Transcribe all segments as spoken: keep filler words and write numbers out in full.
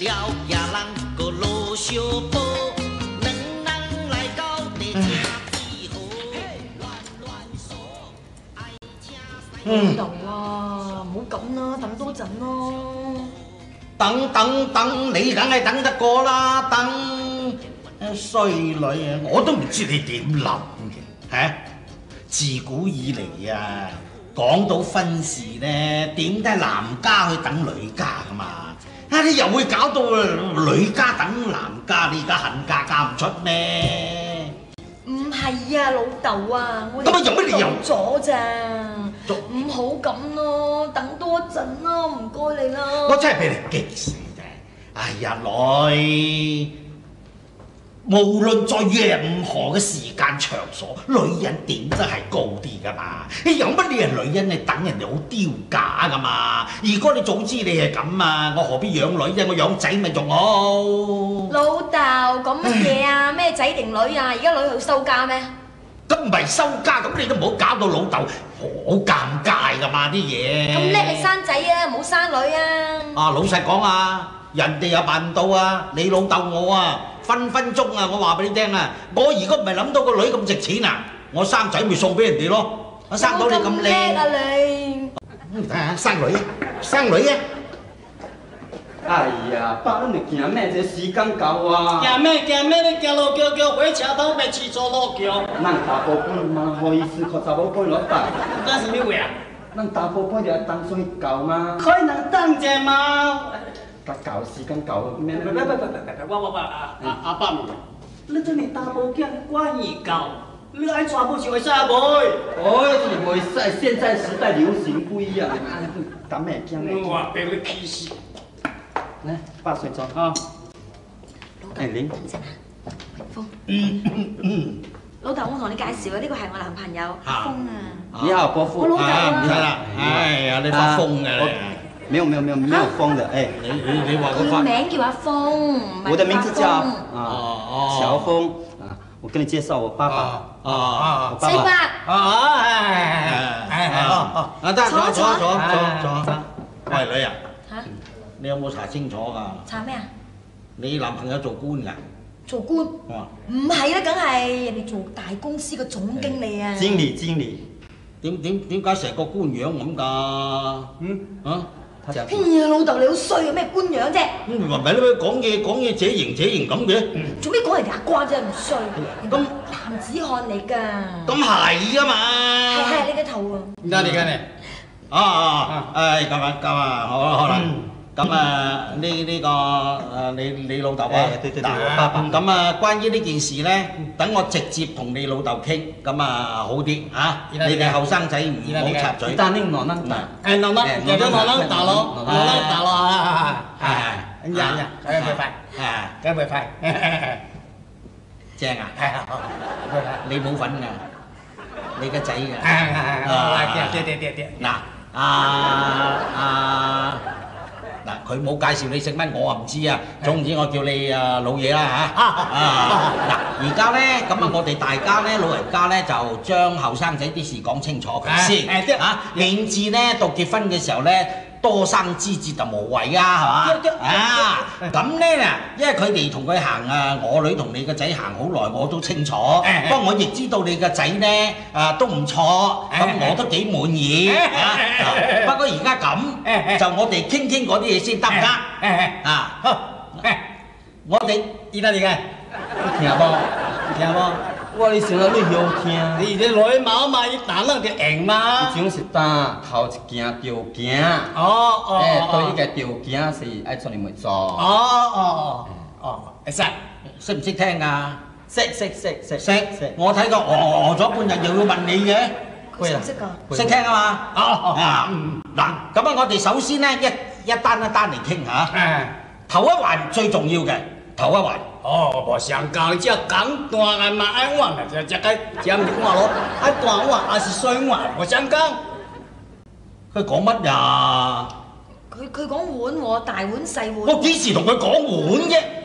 了也人个老小宝，两人来到地正之好，乱乱说，爱情嗯， 老豆啊，唔好咁啦，等多陣咯。 等等等，你梗係等得過啦，等衰女啊！我都唔知你點諗嘅嚇。自古以嚟啊，講到婚事咧，點解男家去等女家噶嘛？啊，你又會搞到女家等男家，你而家恨嫁嫁唔出咩？ 唔係啊，老豆啊，我咁啊有乜理由咗咋？唔好咁咯，等多陣啦，唔該你啦。 我真係俾你激死啫！哎呀，女，無論在任何嘅時間場所，女人點都係高啲噶嘛。你有乜理由女人你等人哋好丟架噶嘛？如果你早知你係咁啊，我何必養女啫？我養仔咪仲好。 老豆講乜嘢啊？咩仔定女啊？而家女去收家咩？ 咁唔係收家，咁你都唔好搞到老豆好尷尬噶嘛啲嘢。 咁叻你生仔啊，唔好生女啊！ 啊，老實講啊，人哋又辦唔到啊，你老豆我啊，分分鐘啊，我話俾你聽啊，我如果唔係諗到個女咁值錢啊，我生仔咪送俾人哋咯。我生到你咁叻靚啊你！ 睇下生女啊，生女啊！ 哎呀，爸，你行咩？这時間到啊！ 行咩行咩？你行路叫叫火車頭咪起坐路橋。 咱大寶貝嘛，好意思，靠查某囡落等。 那是咩話啊？ 咱大寶貝就要等水到嘛。 可能等者嘛。 甲到時間到，咩？ 不不不不不不，我我我阿阿阿爸，你這你大寶囝關意教，你愛娶某是為啥袂？ 哦，是袂使，現在時代流行不一樣。等咩驚咩？ 我俾你氣死！ 來，爸睡咗啊。哎，玲。 等陣啊，風。老豆，我同你介紹啊，呢個係我男朋友阿峰啊。 你好，伯父。 我老豆啊。 唔使啦，哎呀，你發瘋嘅沒有沒有沒有沒有瘋的，哎。 你你你話佢佢發？ 名叫阿峰， 我的名字叫啊哦喬峰啊，我跟你介紹我爸爸。 啊啊四伯。 啊係係係係哦啊得，坐坐坐坐坐坐。喂女啊， 嚇？ 你有冇查清楚㗎？ 查咩啊？ 你男朋友做官㗎？ 做官？唔係啦，梗係人哋做大公司嘅總經理啊。 經理經理。 點點點解成個官樣咁㗎？嗯啊？ 哎呀，老豆你好衰啊！咩官樣啫？ 咁唔係咯，講嘢講嘢這型這型咁嘅。 做咩講人哋阿瓜啫？唔衰。咁男子漢嚟㗎。 咁係啊嘛。 係係你嘅頭啊。 你睇你睇你。 啊啊！誒咁啊咁啊，好啦好啦。咁啊呢呢個誒你你老豆啊， 對對對，我爸爸。 咁啊關於呢件事咧，等我直接同你老豆傾，咁啊好啲嚇。你哋後生仔唔好插嘴。 但你攞能打。 誒，攞能，有咗攞能打咯，攞能打咯啊！係係，呀呀，咁樣快， 啊咁樣快， 正啊！ 係啊， 你冇份㗎，你個仔㗎。 係係係，對對對對。 嗱啊啊！嗱，佢冇介紹你食乜，我啊唔知啊。總之我叫你啊老嘢啦嚇。啊嗱，而家咧咁啊，我哋大家咧老人家咧就將後生仔啲事講清楚佢先嚇，免至咧到結婚嘅時候咧多生枝節就無謂啊，係嘛？啊咁咧嗱，因為佢哋同佢行啊，我女同你個仔行好耐，我都清楚。不過我亦知道你個仔咧啊都唔錯，咁我都幾滿意啊。不過而家咁，就我哋傾傾嗰啲嘢先得唔得？啊，我哋依家你嘅， 聽無？聽無？我你想到你好聽。 你啲女毛嘛，要打人就贏嘛。 呢種是打頭一件條件。 哦哦。 誒，對呢個條件是愛做你咪做。 哦哦哦，識識唔識聽㗎？ 識識識識識。我睇過餓咗半日，又要問你嘅。 佢識唔識㗎？ 識聽啊嘛。 哦哦啊，嗱，咁啊，我哋首先咧一一單一單嚟傾下。 誒。 頭一環最重要嘅，頭一環。 哦，無相共，只講大案嘛愛換嘅，只只個只唔話咯，愛大換還是細換，無相共。 佢講乜呀？ 佢佢講碗喎，大碗細碗。 我幾時同佢講碗啫？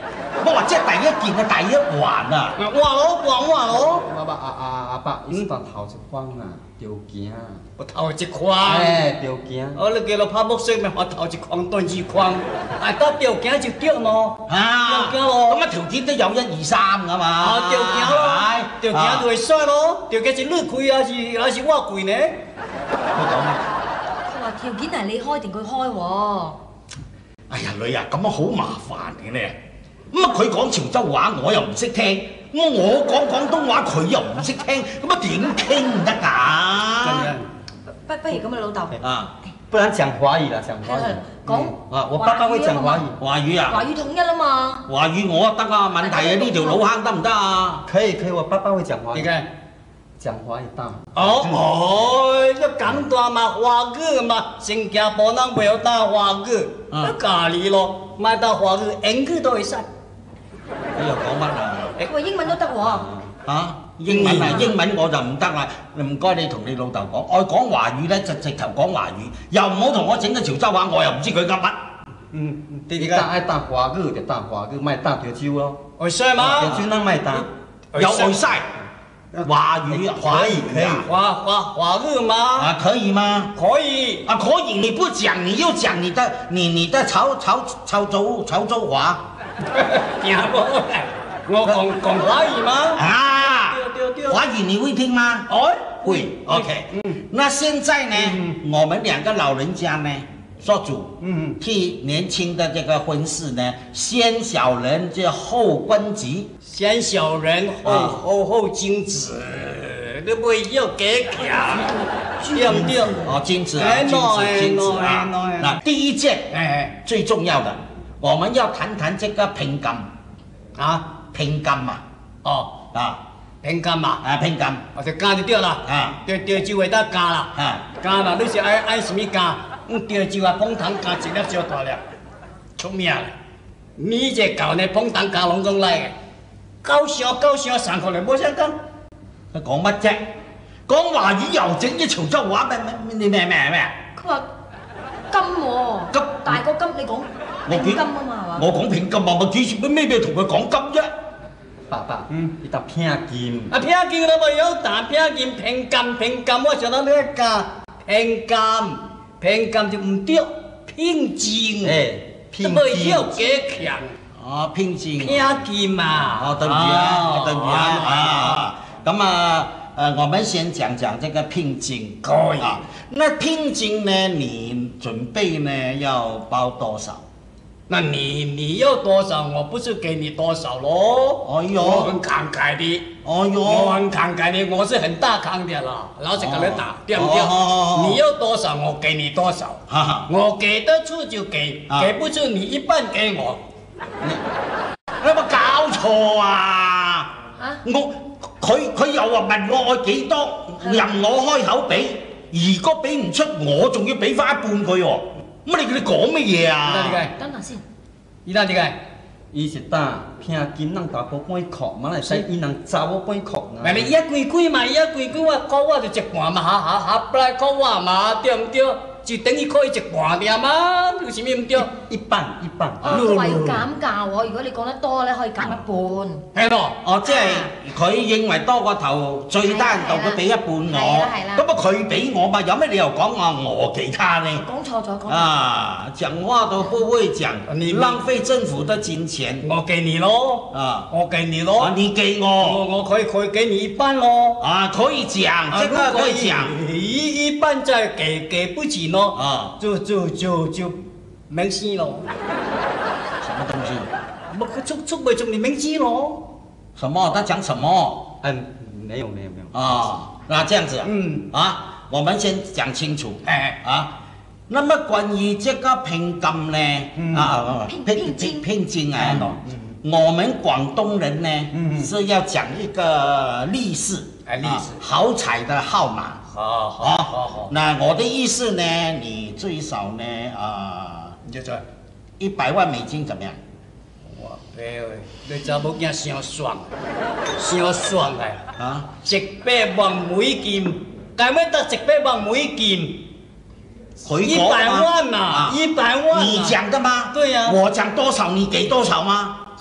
我話即係第一件嘅第一環啊！ 換咯，換換咯。 阿爸阿阿阿爸，伊當頭一番啊，着驚。 我頭一框。 哎，着驚。 我你叫我拍木水咪我頭一框斷二框，哎，得條頸就掉咯。 啊， 掉頸咯。 咁啊條件都有一二三噶嘛。 啊，掉頸咯，掉頸就會衰咯，掉頸是你開還是還是我開呢？ 佢講咩？ 佢話條件係你開定佢開喎？ 哎呀女啊，咁樣好麻煩嘅咧。咁啊佢講潮州話，我又唔識聽。我我講廣東話，佢又唔識聽，咁啊點傾得㗎？ 不不如咁啊，老豆。 啊， 不然講華語啦，講華語。 講啊，我爸爸會講華語。 華語啊？ 華語統一啊嘛。 華語我得啊，問題係呢條老坑得唔得啊？ 可以可以，我爸爸會講華語。 你看。 講華語大。 哦哦，要講大嘛華語嘛，新加坡人袂曉打華語，啊咖喱咯，買打華語，英語都會使。 你又講乜啊？ 佢話英文都得喎。 啊，英文啊，英文我就唔得啦。唔該你同你老豆講，愛講華語咧就直頭講華語，又唔好同我整個潮州話，我又唔知佢噏乜。 嗯，你打愛打華語就打華語，咪打潮州咯。 會使嗎？ 潮州人咪打。 有外晒。華語華語可以， 華華華語嗎？ 啊，可以嗎？ 可以。 啊，可以，你不講，你又講你的你你的潮潮潮州潮州話。 聽冇？我講講華語嗎？ 啊， 對對對。 華語你會聽嗎？ 哦， 會。OK。嗯。那現在呢，我們兩個老人家呢，做主，嗯，替年輕的這個婚事呢，先小人就後君子。 先小人後後後君子，你袂要給強，對唔對？ 哦，君子啊，君子，君子啊。那第一件，哎，最重要的，我們要談談這個聘金啊，聘金嘛， 哦啊， 聘金嘛， 啊，聘金， 我就加就對啦，啊，對對就會得加啦，啊，加啦，你是愛愛什麼加？嗯，對就啊，捧糖加一粒小大粒，出名啦，你這舊呢捧糖加攏總來嘅。高上高上上過嚟冇聲講， 佢講乜啫？講華語又整啲潮州話咩咩你咩咩咩？ 佢話金喎，金大個金，你講聘金啊嘛係嘛？ 我講聘金啊，咪幾時咩咩同佢講金啫？ 爸爸，嗯，你打聘金。 啊聘金都未有打聘金，聘金聘金，我想到你講聘金，聘金就唔對，聘金，誒，聘金未有幾強。 哦，聘金， 聘金嘛， 哦，對唔住啊，對唔住啊，啊，咁啊，呃，我們先講講這個聘金， 可以啊。 那聘金呢，你準備呢要包多少？ 那你你要多少，我不是給你多少咯。 哎呦， 我很慷慨的， 哎呦， 我很慷慨的，我是很大方的啦，老實跟你打，對唔對？你要多少，我給你多少，我給得出就給，給不出你一半給我。 你你有冇搞錯啊？我佢佢又話問我愛幾多，任我開口俾，如果俾唔出，我仲要俾翻一半佢喎。乜你你講乜嘢啊？ 等陣先， 伊哪點解？ 伊是打聘金，人打波半殼，馬來西伊人查某半殼。 咪你一貴貴嘛，一貴貴我講我就一半嘛，下下下不來講我嘛，對唔對？就等於可以一半啲嘛，有啥物唔對？ 一半一半。 哦，佢話要減價喎，如果你講得多咧，可以減一半。 係咯， 哦，即係佢認為多過頭，最低限度佢俾一半我。 係啦係啦。 咁啊佢俾我嘛，有咩理由講話我給他呢？ 講錯咗，講錯。 啊，講話都不會講，你浪費政府的金錢。 我給你咯，啊，我給你咯。 啊，你給我。 我我可以可以給你一半咯。 啊，可以講，這個可以講。 一一半再給給不起咯，啊，就就就就明星咯。 什麼東西？ 不出出不出你明星咯？ 什麼？他講什麼？ 嗯，沒有沒有沒有。 啊，那這樣子，嗯，啊，我們先講清楚，哎，啊，那麼關於這個聘金呢，啊， 聘聘金聘金啊，我們廣東人呢是要講一個利是， 哎，利是， 好彩的號碼。 好好好好， 那我的意思呢，你最少呢，啊， 你就做一百萬美金怎麼樣？ 哇，哎喂，你查某囝傷爽，傷爽嘅，啊，一百萬美金，該咩得一百萬美金？一百萬呐，一百萬。 你講的嗎？ 對呀。 我講多少，你給多少嗎？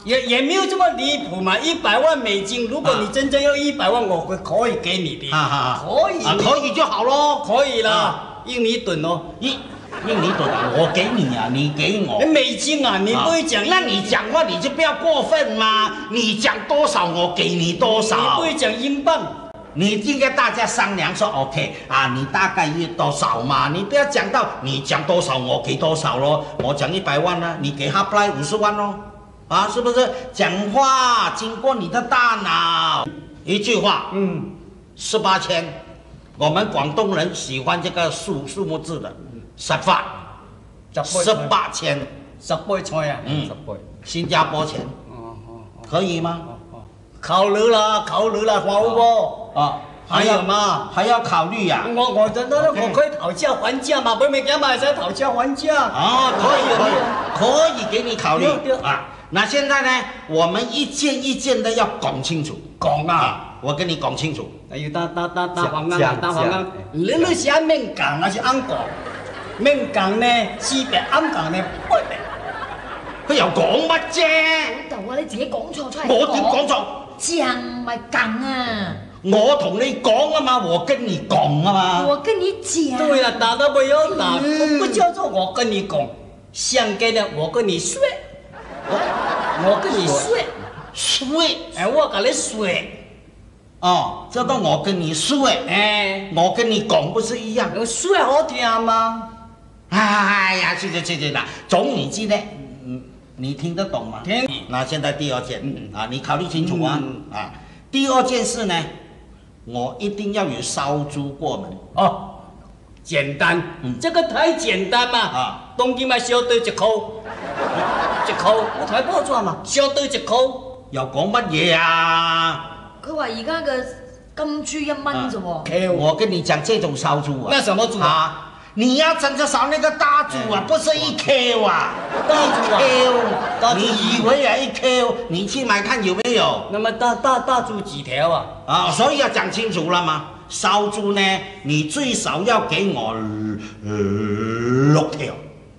也也没有这么离谱嘛，一百万美金，如果你真正要一百万，我会可以给你的，可以， 啊，可以就好咯， 可以啦，印尼盾哦， 印印尼盾啊，我给你啊，你给我。 美金啊，你不会讲， 那你讲话你就不要过分嘛，你讲多少我给你多少。 你不会讲英镑。 你应该大家商量说 OK 啊，你大概约多少嘛？你不要讲到你讲多少我给多少咯。我讲一百万呢、啊，你给哈布莱五十万咯，啊，是不是？讲话经过你的大脑，一句话，嗯，十八千。我们广东人喜欢这个数数目字的，十八，十八千， 十八千啊， 嗯，十八，新加坡钱，哦哦，可以吗？ 考虑了，考虑了，好不？ 啊， 还有嘛？ 还要考虑呀、啊。 我我真的我可以讨价还价嘛，不没给买才讨价还价。 啊，可以可以，可以给你考虑啊。那现在呢，我们一件一件的要讲清楚。 讲啊， 我跟你讲清楚。 哎呦，大大大大黄啊，大黄啊，你你是按面讲还是按讲？面讲呢，四百；按讲呢，八百。 佢又講乜啫？ 老豆啊，你自己講錯出嚟。 我點講錯？ 講咪講啊！ 我同你講啊嘛，我跟你講啊嘛。 我跟你講。 對了，打都不要打，嗯、不叫做我跟你講，相跟的我跟你說，我跟你說， 說， 哎，我跟你說。 哦，叫做我跟你說，哎，我跟你講不是一樣？ 說好聽嗎？ 哎呀，去去去去啦，總而之呢。你聽得懂嗎？ 聽。 那現在第二件、嗯、啊，你考慮清楚啊、嗯、啊！第二件事呢，我一定要有燒豬過門。 哦，簡單，嗯，這個太簡單嘛。啊，當今咪燒對一口，一口，我睇報紙嘛，燒對一口。 又講乜嘢啊？ 佢話而家嘅金豬一蚊啫喎。 我跟你講，這種燒豬啊。 那什麼豬啊？ 你要真的燒那個大豬啊，不是一 Q 啊， 大豬啊，你以為啊一 Q， 你去買看有沒有？ 那麼大大大豬幾條啊？ 啊，所以要講清楚了嘛。燒豬呢，你最少要給我、呃、六條。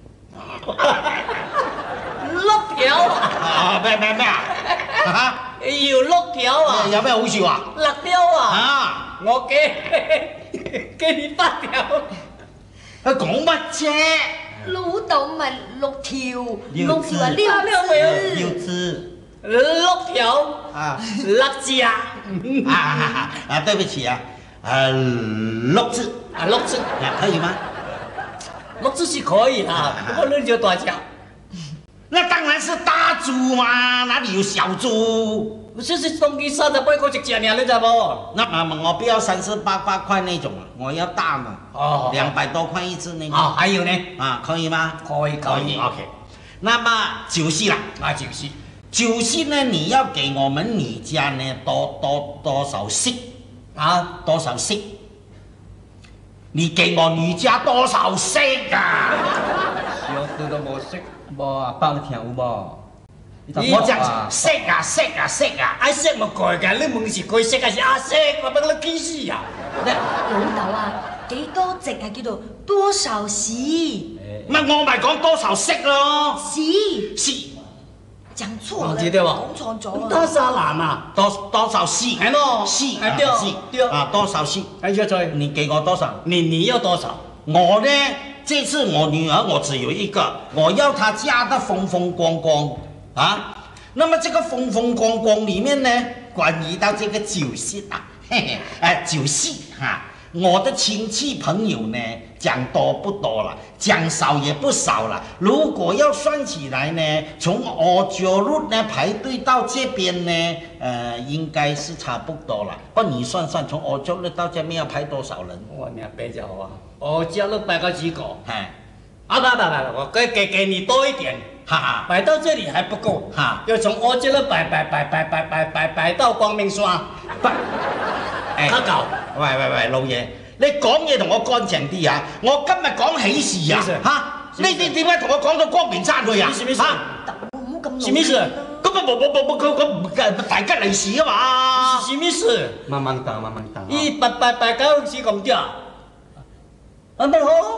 六條啊？咩咩咩啊？ 要六條啊？ 有咩好笑啊？ 六條啊？ 啊， 我給給你八條。 佢講乜啫？ 老豆咪六條，六條係六字，六字， 六條啊，六字啊！ 啊啊啊！對不起啊，呃，六字啊，六字啊，可以嗎？ 六字是可以啦，不過那就多少？ 那當然是大豬嘛，哪裡有小豬？ 這是東西三十八塊一隻呢，你知不？ 那啊，我不要三十八八塊那種，我要大嘛。哦。兩百多塊一隻那種。 啊，還有呢？ 啊，可以嗎？ 可以，可以。 OK。那麼酒席啦， 啊，酒席。 酒席呢，你要給我們女家呢多多多少息？啊，多少息？你給我女家多少息啊？ 小弟都冇識，冇啊，幫你聽有冇？ 我講識啊識啊識啊， 愛識咪改㗎，你問是佢識還是阿識？我俾你幾時啊？ 老豆啊，幾多席係叫做多少息？ 咪我咪講多少息咯？ 息息， 講錯了，講錯咗。 多少男啊？ 多多少息？ 係咯， 息係對息對啊，多少息？ 係錯錯。 你給我多少？ 你你要多少？ 我呢，這次我女兒我只有一個，我要她嫁得風風光光。啊，那麼這個風風光光裡面呢，關於到這個酒席啊，嘿嘿，哎，酒席哈、啊，我的親戚朋友呢，講多不多了，講少也不少了。如果要算起來呢，從歐洲路呢排隊到這邊呢，呃，應該是差不多了。不，你算算，從歐洲路到這邊要排多少人？ 我你白就好啊，歐洲路排個幾個？ 哎， 啊，不不不，我給給給你多一點。 哈哈， 擺到這裡還不夠，哈，要從歐洲路擺擺擺擺擺擺擺擺到光明山， 不， 哎，較高。 喂喂喂，老爺，你講嘢同我乾淨啲啊！我今日講喜事啊，嚇，你你點解同我講到光明山去啊？ 咩事？嚇， 唔好咁。 咩事？ 咁啊冇冇冇冇佢咁大吉利是啊嘛？ 是咩事？ 慢慢打，慢慢打。 一擺擺擺到是咁啲啊？啊乜好？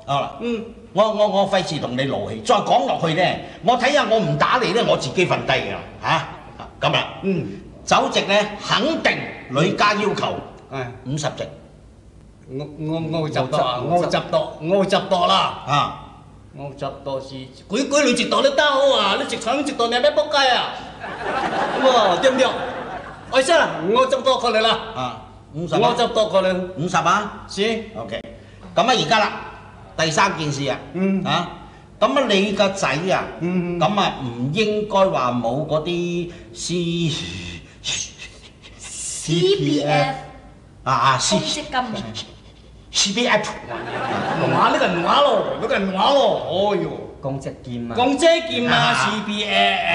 好啦， 嗯， 我我我費事同你勞氣，再講落去咧，我睇下我唔打你咧，我自己瞓低㗎啦嚇。咁啦， 嗯， 酒席咧肯定女家要求係五十席。 我我我執到啊！我執到，我執到啦！ 啊！ 我執到是幾幾兩隻到你打好啊！你直腸直到你咩仆街啊！哇，對唔對？我先啦，我執到過嚟啦！ 啊，五十。 我執到過嚟， 五十啊？ 是。 OK。咁啊，而家啦，第三件事啊， 嗯啊，咁啊，你個仔啊， 嗯咁啊，唔應該話冇嗰啲 C C P F 啊公積金。 C P F， 哇！呢個話咯，呢個話咯，哦喲， 公積金啊， 公積金啊 ，C P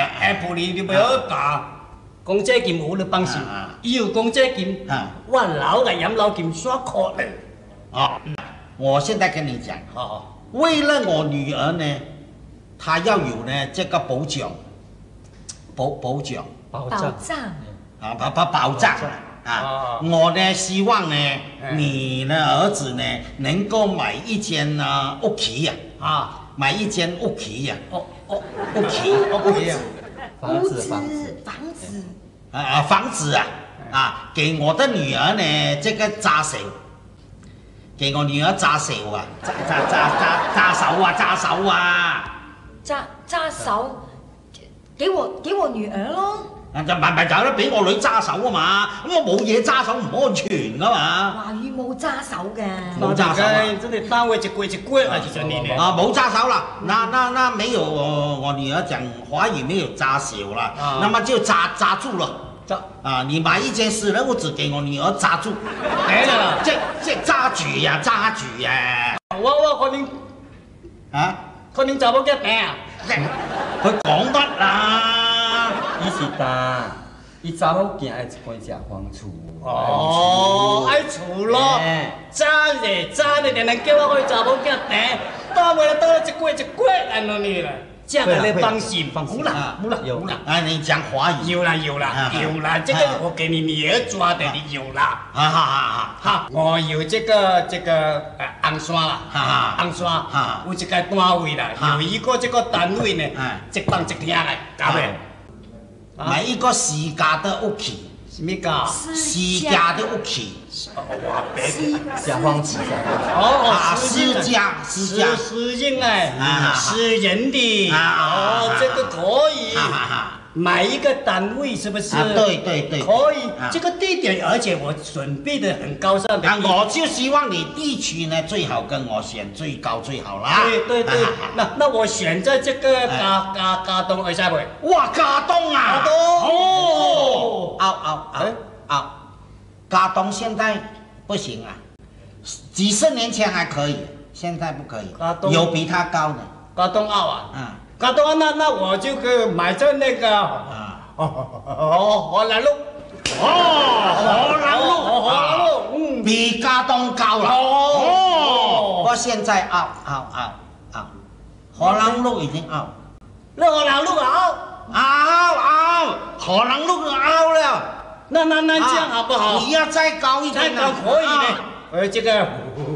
F 你你唔要打，公積金冇你幫手，要公積金，我老嘅養老金刷確嚟。 啊，我現在跟你講， 好， 為了我女兒呢，她要有呢這個保障，保保障， 保障啊，保保保障。啊，我呢希望呢，你呢兒子呢能夠買一間呢屋企呀，啊，買一間屋企呀， 哦哦， 屋企屋企啊， 房子房子房子啊啊房子啊，啊，給我的女兒呢這個揸手，給我女兒揸手啊，揸揸揸揸揸手啊，揸手啊， 揸揸手，給我給我女兒咯。 就唔係唔係就係咧，俾我女揸手啊嘛，咁我冇嘢揸手唔安全噶嘛。 華語冇揸手嘅。 冇揸手啊！ 真係單位一貴一貴啊！就你啊，冇揸手啦，那那那沒有我女兒講華語沒有揸手啦，那麼就揸揸住了。揸啊！你買一間私人屋子給我女兒揸住。 係啦， 即即揸住呀，揸住呀！ 我我可能啊， 可能找冇幾平啊！ 佢講乜啊？ 伊是打，伊查某囝愛一間食房厝。 哦，愛厝咯，早咧早咧，定定叫我去查某囝訂，到尾到一個一個安尼你啦，這個你放心，放心啦，冇啦，有啦。 啊，你講華語。 有啦有啦有啦，這個我給你女兒抓的，你有啦。 哈哈哈！ 哈，我有這個這個誒紅山啦，紅山，有一個單位啦，有一個這個單位呢，一房一廳來搞咩？ 買一個私家的屋企， 什麼家？ 私家的屋企。 哇，別小房子， 哦哦，私家， 私家，私人哎，私人的，哦，這個可以。買一個單位是不是？ 啊，對對對， 可以。這個地點，而且我準備的很高尚的。 啊，我就希望你地區呢最好跟我選最高最好啦。 對對對，那那我選在這個嘉嘉嘉東二三位。 哇，嘉東啊！ 嘉東哦，拗拗拗拗，嘉東現在不行啊，幾十年前還可以，現在不可以。 嘉東有比它高的。 嘉東澳啊？ 嗯。 嘉東澳，那那我就可以買在那個啊哦荷蘭路。 哦，荷蘭路， 荷蘭路，嗯， 比嘉東高了。哦，我現在拗拗拗拗，荷蘭路已經拗。 那荷蘭路拗拗拗，荷蘭路拗了。 那那那這樣好不好？ 你要再高一點。 再高可以的。呃，這個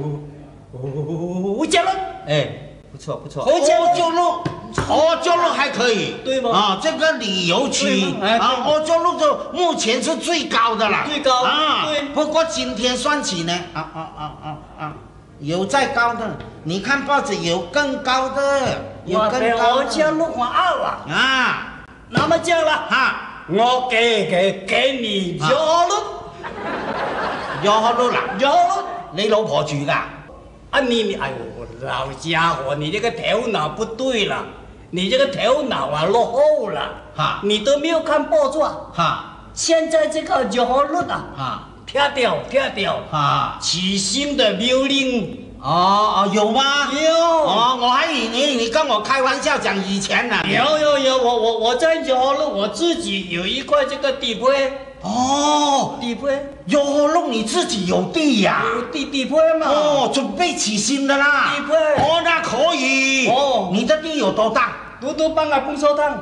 吳家路， 哎，不錯不錯。 歐洲路。歐洲路還可以， 對嗎？ 啊，這個旅遊區啊，歐洲路就目前是最高的了。 最高啊， 對。 不過今天算起呢，啊啊啊啊啊，有再高的，你看報紙有更高的，有更高的。 歐洲路我拗啊。 啊， 那麼這樣了， 哈， 我給給給你優路， 優路啦， 優路， 你老婆住㗎？ 啊你你，哎呦，老家伙，你這個頭腦不對了。你這個頭腦啊落後了，哈，你都沒有看報紙，哈，現在這個優路啊，哈，跳掉跳掉，哈，起新的命令， 哦哦有嗎？ 有， 哦我還以為你跟我開玩笑講以前呢。 有有有，我我我在優路我自己有一塊這個地皮， 哦， 地皮， 優路你自己有地呀？ 有地地皮嘛？ 哦，準備起新的啦。 地皮， 哦那可以。哦，你的地有多大？ 嘟嘟幫啊，豐收湯。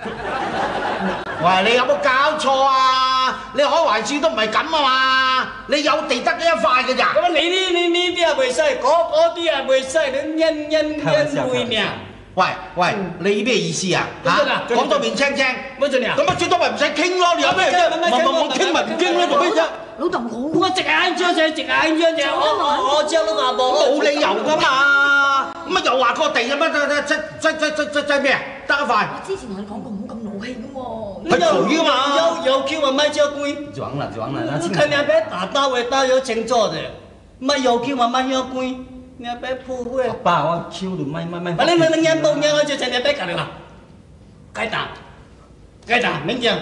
喂，你有冇搞錯啊？你開懷書都唔係咁啊嘛，你有地得一塊嘅咋？ 咁你你你你啲也袂使，高高啲也袂使，你演演演会呢？ 喂喂，你咩意思啊？嚇，講到面青青， 乜做咩啊？ 咁啊最多咪唔使傾咯，你有咩啫？我我我傾咪唔傾咯，做咩啫？ 老豆我我直眼張啫，直眼張啫，我我張都話冇。 冇理由噶嘛，咁啊又話個地咁啊，即即即即即即咩啊？得一塊。 我之前同你講過唔好咁怒氣噶喎。 係佢噶嘛？ 有有叫我買隻龜。 裝啦裝啦， 我看兩邊打打位打有清楚的，買有叫我買有龜，兩邊鋪位。 爸，我手都買買買。 啊，你你你眼報眼我就成兩邊隔離啦，該打，該打，明講。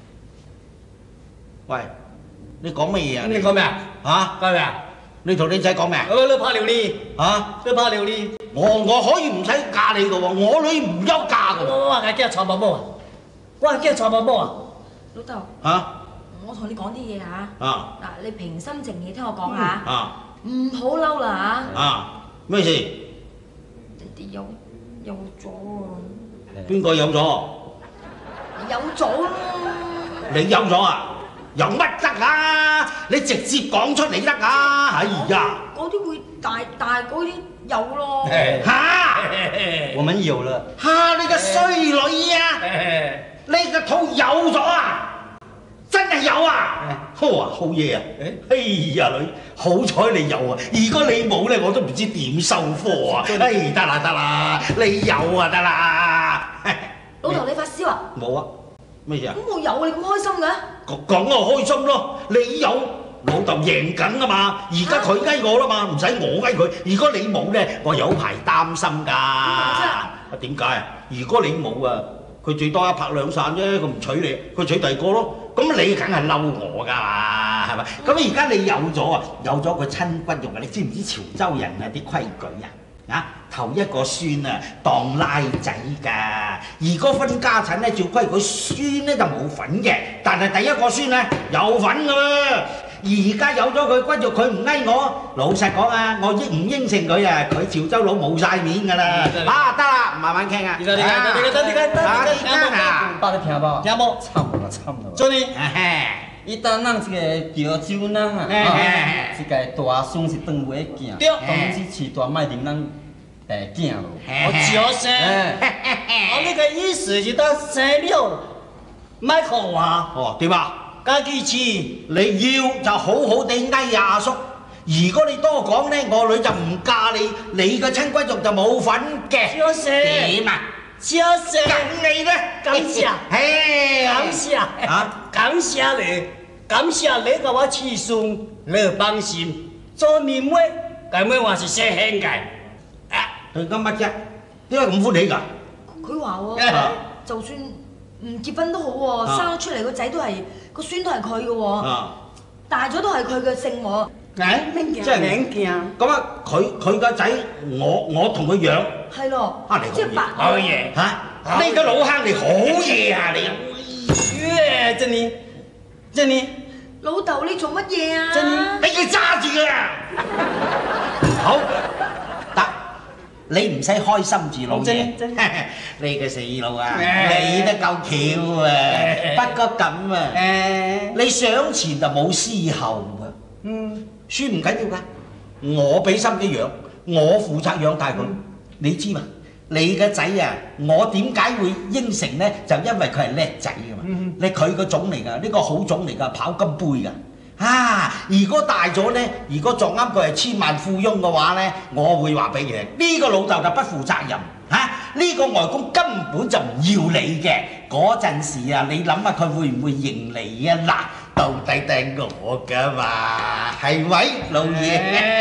喂，你講乜嘢啊？ 你講咩啊？ 嚇？ 講咩啊？ 你同你仔講咩啊？ 我你怕料理嚇？ 你怕料理？ 我我可以唔使嫁你噶喎，我女唔休嫁噶喎。 我話佢驚坐寶寶啊！我話驚坐寶寶啊！ 老豆。 嚇？ 我同你講啲嘢嚇。 啊。 嗱，你平心靜氣聽我講下。 啊。 唔好嬲啦嚇。 啊？咩事？ 人哋有有咗喎。 邊個有咗？ 有咗咯。 你有咗啊？有乜得啊？你直接講出嚟得啊！哎呀， 嗰啲會大大嗰啲有咯。 嚇！ 我們有了。 嚇！你個衰女啊！你個肚有咗啊！真係有啊！好啊，好嘢啊！哎呀女，好彩你有啊！如果你冇咧，我都唔知點收貨啊！哎，得啦得啦，你有啊得啦。 老豆你發燒啊？ 冇啊。咩嘢啊？ 咁我有你咁開心嘅？ 講講啊開心咯！你有老豆贏緊啊嘛！而家佢翳我啦嘛，唔使我翳佢。如果你冇咧，我有排擔心㗎。啊點解啊？如果你冇啊，佢最多一拍兩散啫，佢唔娶你，佢娶第二個咯。咁你梗係嬲我㗎嘛，係咪？咁而家你有咗啊，有咗個親骨肉啊！你知唔知潮州人啊啲規矩啊？啊，頭一個孫啊當拉仔㗎，如果分家產咧，照規矩孫咧就冇份嘅，但係第一個孫咧有份㗎喎。而家有咗佢骨肉，佢唔翳我，老實講啊，我應唔應承佢啊？佢潮州佬冇晒面㗎啦。啊，得啦，慢慢傾啊。 你睇你睇你睇你睇你睇你睇。 爸，你聽無？ 聽無？ 差唔多，差唔多。 做呢？ 伊當咱這個潮州人啊，這個大孫是當袂囝，當時飼大賣啉咱大囝咯。 我招生，我呢個意思是當生了，賣給我。 哦，點啊？ 家己飼， 你要就好好地翳阿叔。如果你多講咧，我女就唔嫁你，你個親骨肉就冇份嘅。 招生點啊？ 招生， 梗你咧， 感謝， 嘿， 感謝， 啊， 感謝你，感謝你給我飼孫，你放心，做年尾，咁樣我是寫興嘅。 佢今乜啫？點解咁歡喜㗎？ 佢話喎，就算唔結婚都好喎，生咗出嚟個仔都係個孫都係佢嘅喎，大咗都係佢嘅姓喎。 誒， 即係名鏡。 咁啊，佢佢個仔，我我同佢養。 係咯。 啊，你即係白好嘢嚇！呢個老坑你好嘢啊你！ 耶，真係真係。 老豆你做乜嘢啊？ 真係， 俾佢揸住啊！好得，你唔使開心住老嘢。你個死佬啊，你都夠巧啊！不過咁啊，你想前就冇思後啊。嗯，孫唔緊要㗎，我俾心機養，我負責養大佢。你知嘛？你個仔啊，我點解會應承咧？就因為佢係叻仔㗎嘛。你佢個種嚟㗎，呢個好種嚟㗎，跑金杯㗎。啊！如果大咗咧，如果撞啱佢係千萬富翁嘅話咧，我會話俾你聽，呢個老豆就不負責任嚇，呢個外公根本就唔要你嘅。嗰陣時啊，你諗下佢會唔會認你啊？嗱，到底係我㗎嘛，係咪老爺？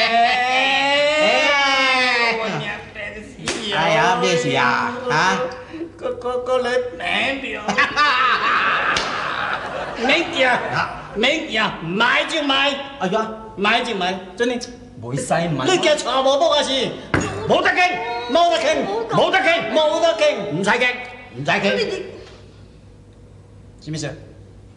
哎呀，咩事啊？嚇？ 個個個女名表。免驚，免驚，買就買。哎呀，買就買，真係。 袂使買。 你驚查無寶啊是？ 冇得傾， 冇得傾， 冇得傾， 冇得傾， 唔使傾，唔使傾。 是咩事？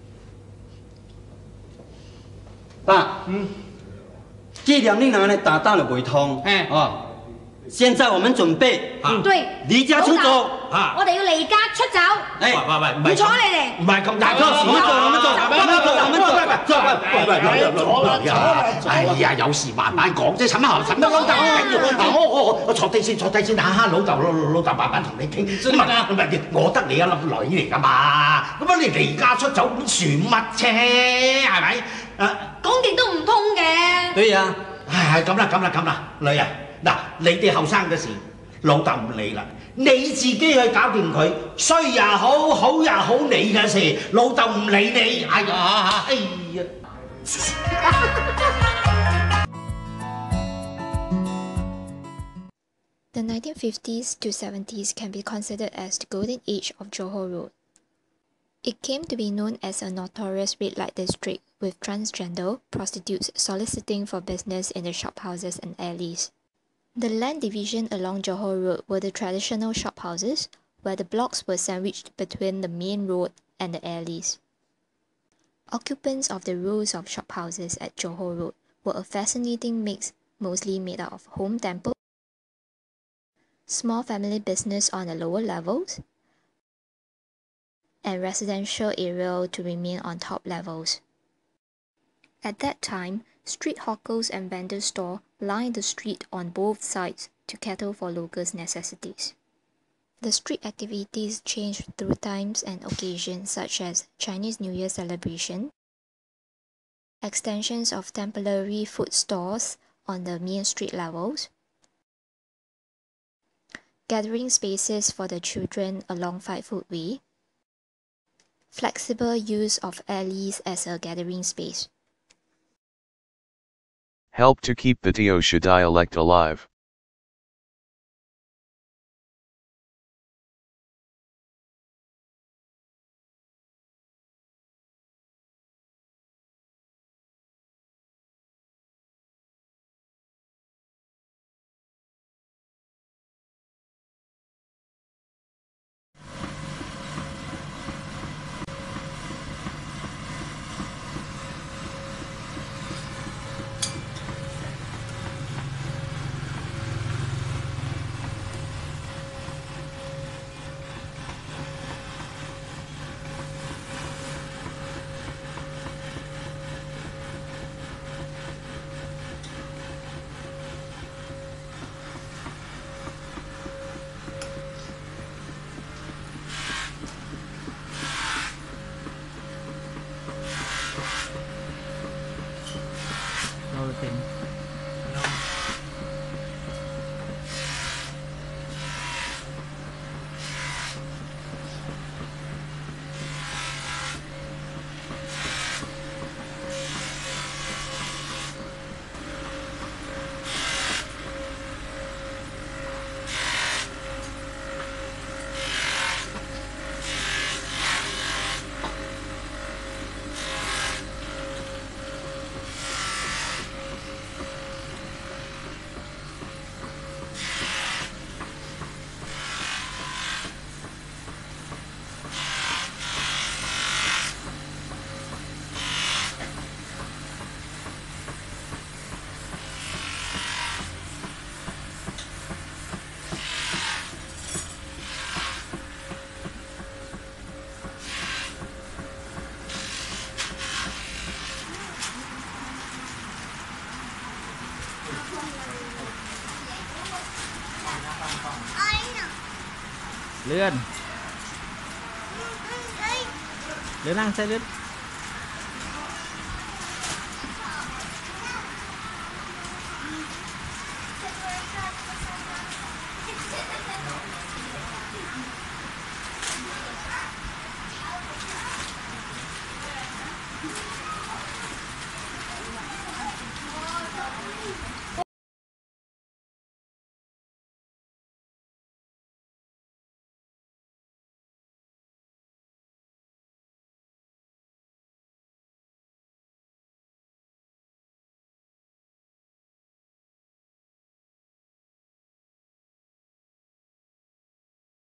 爸，嗯，既然你拿来打打了袂通， 哎， 哦，现在我们准备， 对， 离家出走。 我哋要離家出走。 誒，喂喂喂，唔係唔睬你哋。 唔係咁大件事。 我們走，我們走，我們走，我們走，喂喂喂，老爺啊！哎呀，有事慢慢講啫，陳後陳得老豆，我我我坐低先，坐低先嚇，老豆老老豆慢慢同你傾。唔係唔係，我得你一粒女嚟㗎嘛，咁啊你離家出走咁算乜啫？係咪？誒， 講極都唔通嘅。 對呀。 唉，咁啦咁啦咁啦，女啊，嗱，你哋後生嘅事，老豆唔理啦，你自己去搞掂佢，衰也好，好也好，你嘅事，老豆唔理你。哎呀，哎呀。 The nineteen fifties to seventies can be considered as the golden age of Johor Road. It came to be known as a notorious red light district, with transgender prostitutes soliciting for business in the shophouses and alleys. The land division along Johor Road were the traditional shophouses, where the blocks were sandwiched between the main road and the alleys. Occupants of the rows of shophouses at Johor Road were a fascinating mix, mostly made up of home temples, small family business on the lower levels, and residential area to remain on top levels. At that time, street hawkers and vendor stores lined the street on both sides to cater for locals' necessities. The street activities changed through times and occasions such as Chinese New Year celebration, extensions of temporary food stores on the main street levels, gathering spaces for the children along Five Footway, flexible use of alleys as a gathering space. Help to keep the Teosha dialect alive. Lươn Lươn ăn xe lươn